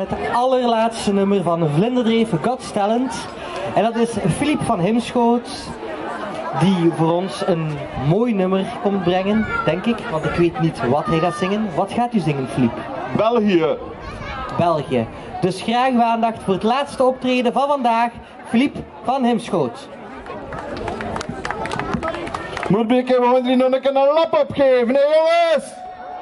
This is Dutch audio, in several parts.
Het allerlaatste nummer van Vlinderdreef Got Talent. En dat is Filip van Himschoot, die voor ons een mooi nummer komt brengen, denk ik. Want ik weet niet wat hij gaat zingen. Wat gaat u zingen, Filip? België. België. Dus graag uw aandacht voor het laatste optreden van vandaag, Filip van Himschoot. Moet ik gewoon nog een lap opgeven, hè jongens?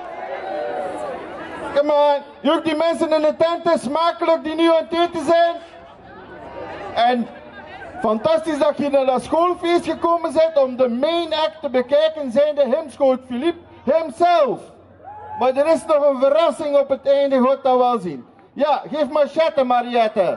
Come on, je hebt die mensen in de tent is smakelijk die nu aan het eten zijn. En fantastisch dat je naar dat schoolfeest gekomen bent om de main act te bekijken, zijn de Himschoot Filip hemzelf. Maar er is nog een verrassing op het einde, God dat wel zien. Ja, geef machette Mariette.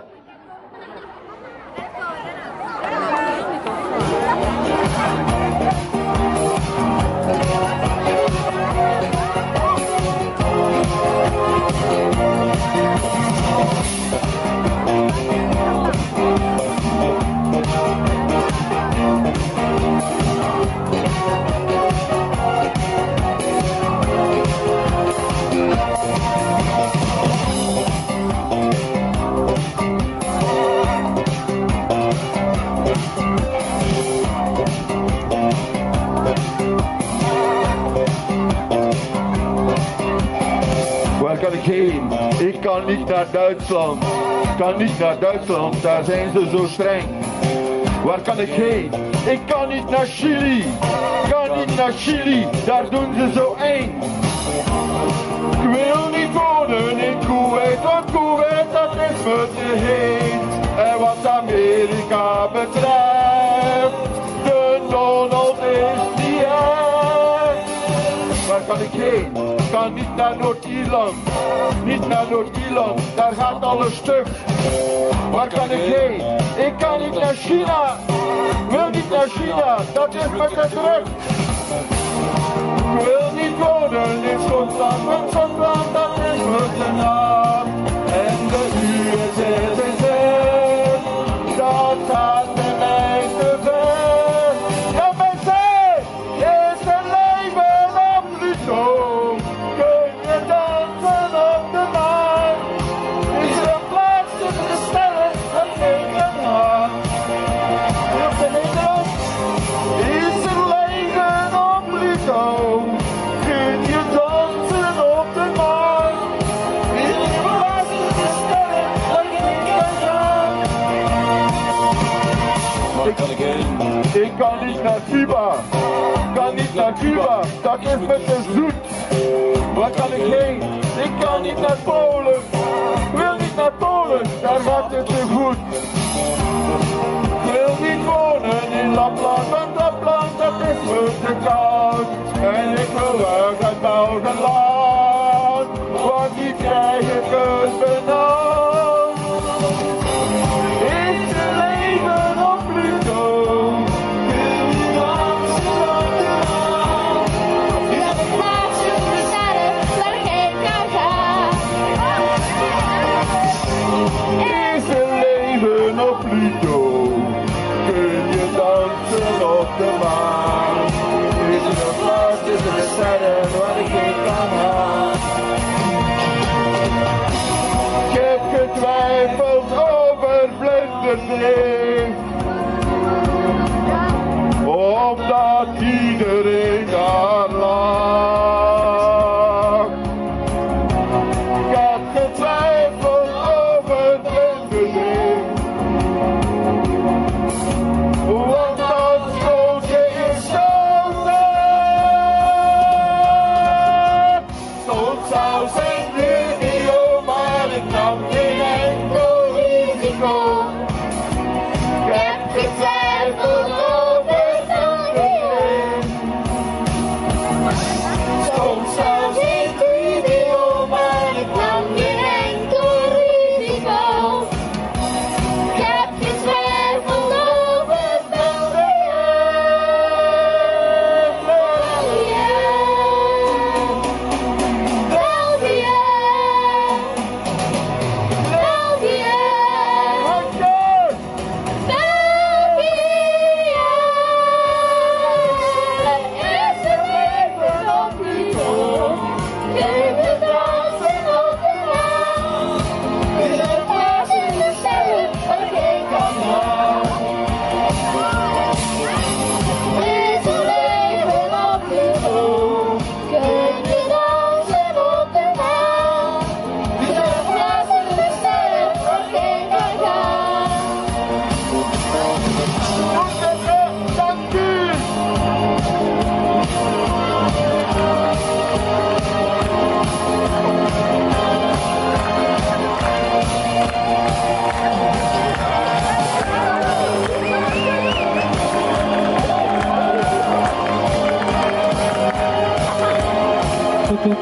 Waar kan ik heen? Ik kan niet naar Duitsland. Ik kan niet naar Duitsland, daar zijn ze zo streng. Waar kan ik heen? Ik kan niet naar Chili. Ik kan niet naar Chili, daar doen ze zo eng. Ik wil niet wonen in Kuwait, want Kuwait dat is me te heet. En wat Amerika betreft, de Donald is niet echt. Waar kan ik heen? Ik kan niet naar Noord-Ierland, niet naar Noord-Ierland, daar gaat alles stuk. Waar kan ik heen? Ik kan niet naar China, wil niet naar China, dat is me te druk. Ik wil niet wonen in Schotland, want Schotland dat is me te nat. En de USSR, dat gaat bij mij te ver. Ja mensen, is er leven op Pluto? Kun je dansen op de maan? Is er een plaats tussen de sterren, dat geeft een hart. Op de Nederland, is er leven op Pluto? Kun je dansen op de maan? Is er een plaats tussen de sterren, dat geeft een hart. Waar kan ik heen? Ik kan niet naar Cuba. Ik kan niet naar Cuba, dat is me te zoet. Waar kan ik heen? Ik kan niet naar Polen. Ik wil niet naar Polen, daar gaat het te goed. Ik wil niet wonen in Lapland, want Lapland dat is me te koud. En ik wil weg uit Belgenland, want die krijg ik het benauwd. Is er leven op Pluto? Wil je dansen op de maan? Is er een plaats tussen de sterren waar ik heen kan gaan? Is er leven op Pluto? Kun je dansen op de maan? Is er een plaats tussen de sterren waar ik heen kan gaan? Ik heb getwijfeld over Vlinderdreef, omdat iedereen daar lag. Ik heb getwijfeld over Vlinderdreef, want dat schooltje is zo sterk. Stond zou zijn video, maar ik nam geen enkel risico.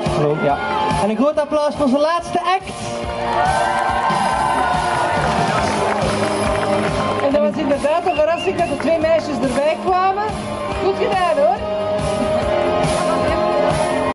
Hallo, ja. En een groot applaus voor zijn laatste act. En dat was inderdaad een verrassing dat de twee meisjes erbij kwamen. Goed gedaan hoor.